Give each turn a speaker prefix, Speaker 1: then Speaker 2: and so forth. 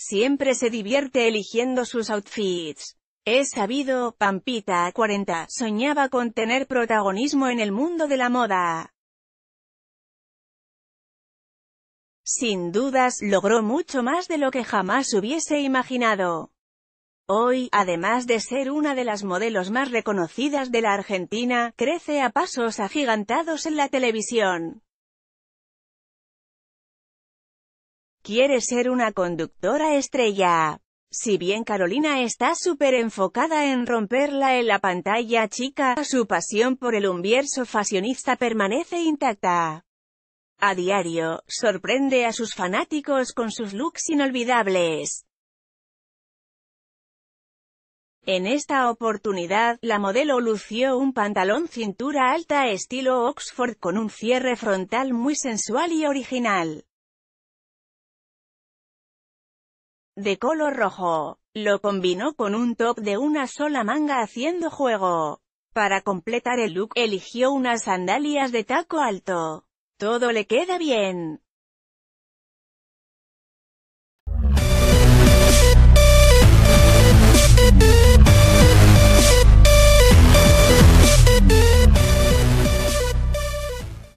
Speaker 1: siempre se divierte eligiendo sus outfits. Es sabido, Pampita, 40, soñaba con tener protagonismo en el mundo de la moda. Sin dudas, logró mucho más de lo que jamás hubiese imaginado. Hoy, además de ser una de las modelos más reconocidas de la Argentina, crece a pasos agigantados en la televisión. Quiere ser una conductora estrella. Si bien Carolina está súper enfocada en romperla en la pantalla chica, su pasión por el universo fashionista permanece intacta. A diario, sorprende a sus fanáticos con sus looks inolvidables. En esta oportunidad, la modelo lució un pantalón cintura alta estilo Oxford con un cierre frontal muy sensual y original. De color rojo. Lo combinó con un top de una sola manga haciendo juego. Para completar el look, eligió unas sandalias de taco alto. Todo le queda bien.